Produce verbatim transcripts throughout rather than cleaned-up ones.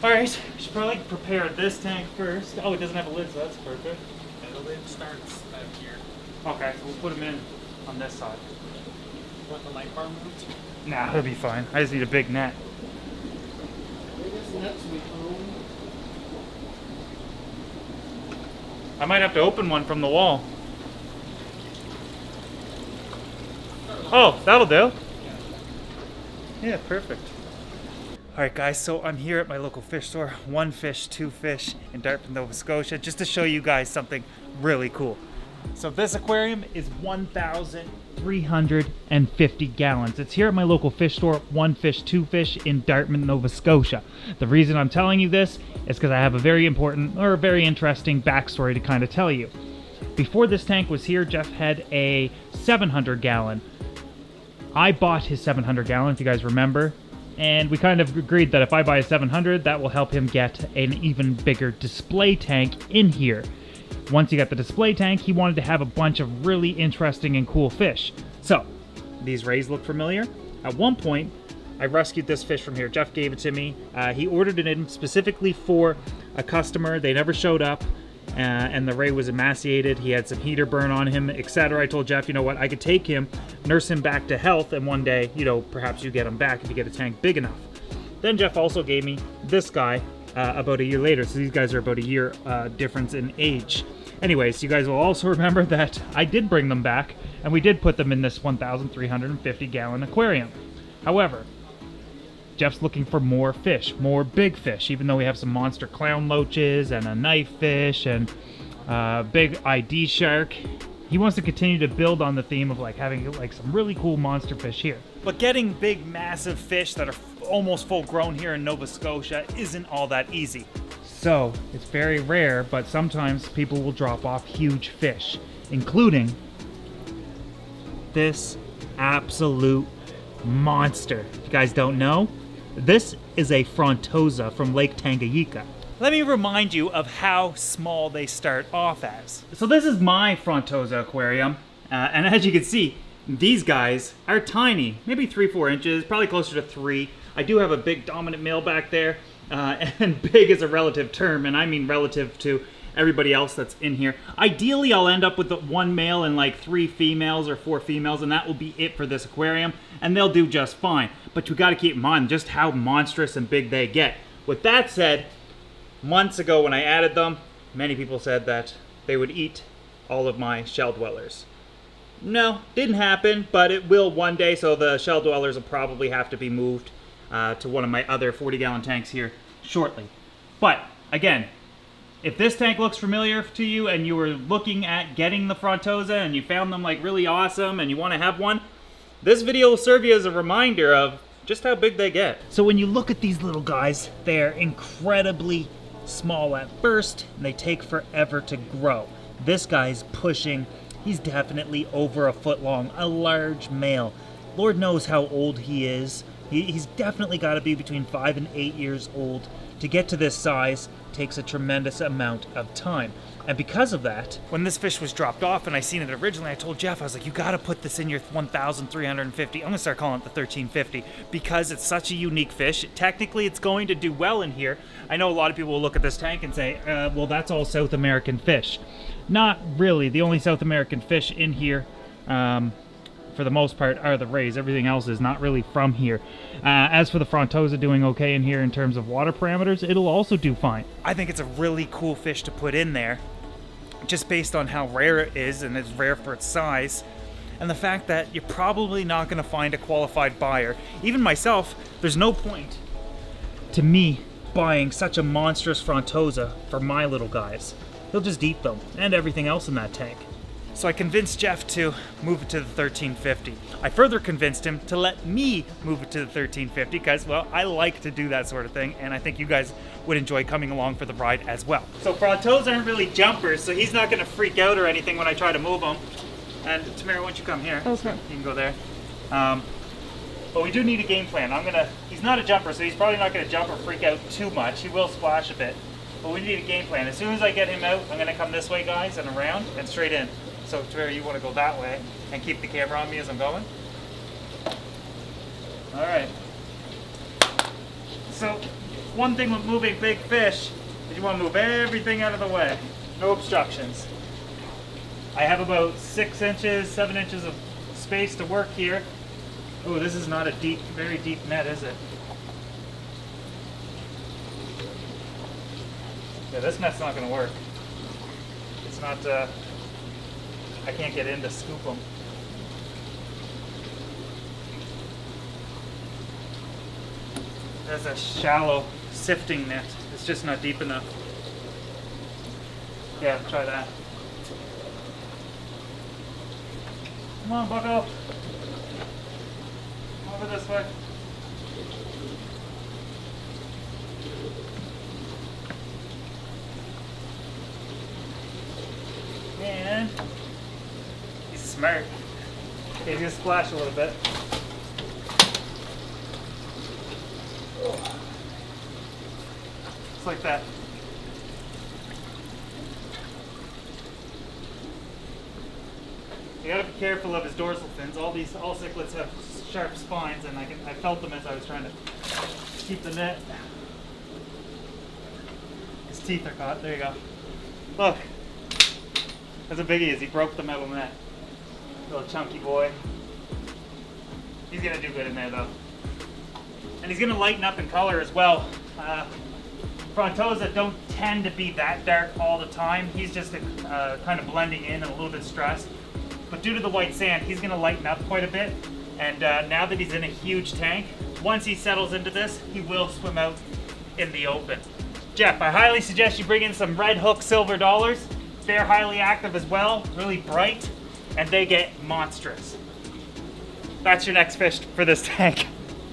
Alright, we should probably prepare this tank first. Oh, it doesn't have a lid, so that's perfect. And the lid starts out here. Okay, so we'll put them in on this side. Want the light bar moved? Nah, that'll be fine. I just need a big net. Biggest nets we own. I might have to open one from the wall. Oh, that'll do. Yeah, perfect. Alright guys, so I'm here at my local fish store, One Fish, Two Fish in Dartmouth, Nova Scotia, just to show you guys something really cool. So this aquarium is one thousand three hundred fifty gallons. It's here at my local fish store, One Fish, Two Fish in Dartmouth, Nova Scotia. The reason I'm telling you this is because I have a very important or a very interesting backstory to kind of tell you. Before this tank was here, Jeff had a seven hundred gallon. I bought his seven hundred gallon, if you guys remember, and we kind of agreed that if I buy a seven hundred, that will help him get an even bigger display tank in here. Once he got the display tank, he wanted to have a bunch of really interesting and cool fish. So, these rays look familiar. At one point, I rescued this fish from here. Jeff gave it to me. Uh, he ordered it in specifically for a customer. They never showed up. Uh, and the ray was emaciated. He had some heater burn on him, et cetera. I told Jeff, you know what, I could take him, nurse him back to health, and one day, you know, perhaps you get him back if you get a tank big enough. Then Jeff also gave me this guy uh, about a year later. So these guys are about a year uh, difference in age. Anyways, you guys will also remember that I did bring them back, and we did put them in this one thousand three hundred fifty gallon aquarium. However, Jeff's looking for more fish, more big fish, even though we have some monster clown loaches and a knife fish and a big I D shark. He wants to continue to build on the theme of like having like some really cool monster fish here. But getting big, massive fish that are almost full grown here in Nova Scotia isn't all that easy. So it's very rare, but sometimes people will drop off huge fish, including this absolute monster. If you guys don't know, this is a Frontosa from Lake Tanganyika. Let me remind you of how small they start off as. So this is my Frontosa aquarium, uh, and as you can see, these guys are tiny, maybe three, four inches, probably closer to three. I do have a big dominant male back there, uh, and big is a relative term, and I mean relative to everybody else that's in here. Ideally, I'll end up with the one male and like three females or four females, and that will be it for this aquarium, and they'll do just fine. But you gotta keep in mind just how monstrous and big they get. With that said, months ago when I added them, many people said that they would eat all of my shell dwellers. No, didn't happen, but it will one day, so the shell dwellers will probably have to be moved uh, to one of my other forty gallon tanks here shortly. But again, if this tank looks familiar to you and you were looking at getting the Frontosa and you found them like really awesome and you want to have one, this video will serve you as a reminder of just how big they get. So when you look at these little guys, they're incredibly small at first and they take forever to grow. This guy's pushing, he's definitely over a foot long, a large male. Lord knows how old he is. He, he's definitely got to be between five and eight years old. To get to this size takes a tremendous amount of time. And because of that, when this fish was dropped off and I seen it originally, I told Jeff, I was like, you gotta put this in your one thousand three hundred fifty. I'm gonna start calling it the thirteen fifty because it's such a unique fish. Technically, it's going to do well in here. I know a lot of people will look at this tank and say, uh, well, that's all South American fish. Not really. The only South American fish in here, um, for the most part, are the rays. Everything else is not really from here. Uh, as for the Frontosa doing okay in here in terms of water parameters, it'll also do fine. I think it's a really cool fish to put in there, just based on how rare it is, and it's rare for its size, and the fact that you're probably not going to find a qualified buyer. Even myself, there's no point to me buying such a monstrous Frontosa for my little guys. He'll just eat them, and everything else in that tank. So I convinced Jeff to move it to the thirteen fifty. I further convinced him to let me move it to the thirteen fifty because, well, I like to do that sort of thing, and I think you guys would enjoy coming along for the ride as well. So Frontosa aren't really jumpers, so he's not going to freak out or anything when I try to move him. And Tamara, why don't you come here? Okay. You can go there. Um, but we do need a game plan. I'm gonna. He's not a jumper, so he's probably not going to jump or freak out too much. He will splash a bit, but we need a game plan. As soon as I get him out, I'm going to come this way, guys, and around and straight in. So Tamara, you want to go that way and keep the camera on me as I'm going? All right. So one thing with moving big fish is you want to move everything out of the way. No obstructions. I have about six inches, seven inches of space to work here. Oh, this is not a deep, very deep net, is it? Yeah, this net's not going to work. It's not, uh, I can't get in to scoop them. There's a shallow sifting net. It's just not deep enough. Yeah, try that. Come on, bucko. Over this way. And he's smart. He's gonna splash a little bit. Just like that. You gotta be careful of his dorsal fins. All these, all cichlids have sharp spines, and I can, I felt them as I was trying to keep the net. His teeth are caught. There you go. Look, that's how big he is. He broke the metal net. Little chunky boy. He's gonna do good in there though, and he's gonna lighten up in color as well. Uh, Frontosa don't tend to be that dark all the time. He's just uh, kind of blending in and a little bit stressed. But due to the white sand, he's gonna lighten up quite a bit. And uh, now that he's in a huge tank, once he settles into this, he will swim out in the open. Jeff, I highly suggest you bring in some red hook silver dollars. They're highly active as well, really bright, and they get monstrous. That's your next fish for this tank.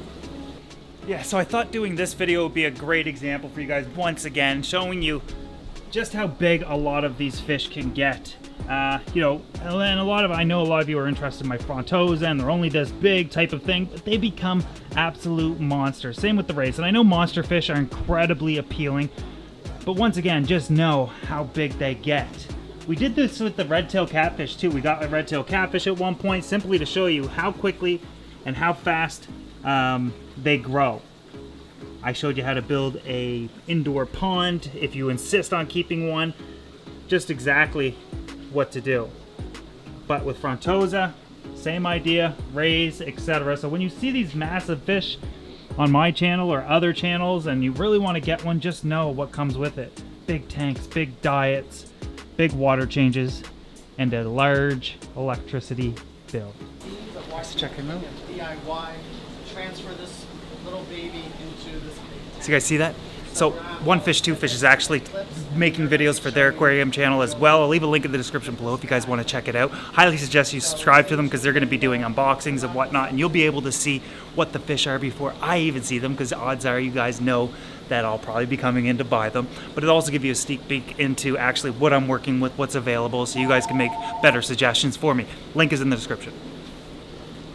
Yeah, so I thought doing this video would be a great example for you guys once again, showing you just how big a lot of these fish can get. Uh, you know, and a lot of, I know a lot of you are interested in my Frontosa and they're only this big type of thing, but they become absolute monsters. Same with the rays, and I know monster fish are incredibly appealing, but once again, just know how big they get. We did this with the red-tail catfish too. We got a red-tail catfish at one point simply to show you how quickly and how fast um, they grow. I showed you how to build a indoor pond if you insist on keeping one, just exactly what to do. But with Frontosa, same idea, rays, et cetera. So when you see these massive fish on my channel or other channels and you really want to get one, just know what comes with it. Big tanks, big diets, big water changes, and a large electricity bill. Let's check him out. D I Y, transfer this little baby into this big tank. So you guys see that? So One Fish, Two Fish is actually making videos for their aquarium channel as well. I'll leave a link in the description below if you guys want to check it out. Highly suggest you subscribe to them because they're going to be doing unboxings and whatnot, and you'll be able to see what the fish are before I even see them, because odds are you guys know that I'll probably be coming in to buy them. But it'll also give you a sneak peek into actually what I'm working with, what's available, so you guys can make better suggestions for me. Link is in the description.